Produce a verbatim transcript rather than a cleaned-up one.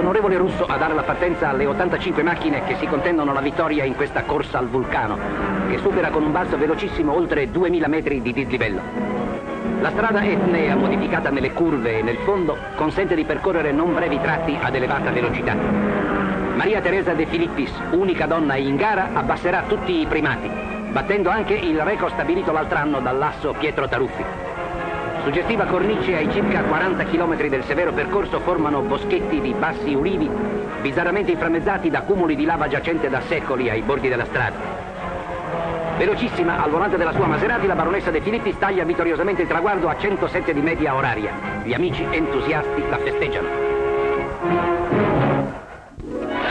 l'onorevole Russo a dare la partenza alle ottantacinque macchine che si contendono la vittoria in questa corsa al vulcano, che supera con un balzo velocissimo oltre duemila metri di dislivello. La strada etnea, modificata nelle curve e nel fondo, consente di percorrere non brevi tratti ad elevata velocità. Maria Teresa De Filippis, unica donna in gara, abbasserà tutti i primati, battendo anche il record stabilito l'altro anno dall'asso Pietro Taruffi. Suggestiva cornice ai circa quaranta chilometri del severo percorso formano boschetti di bassi ulivi, bizzarramente inframmezzati da cumuli di lava giacente da secoli ai bordi della strada. Velocissima al volante della sua Maserati, la baronessa De Filippis taglia vittoriosamente il traguardo a centosette di media oraria. Gli amici entusiasti la festeggiano.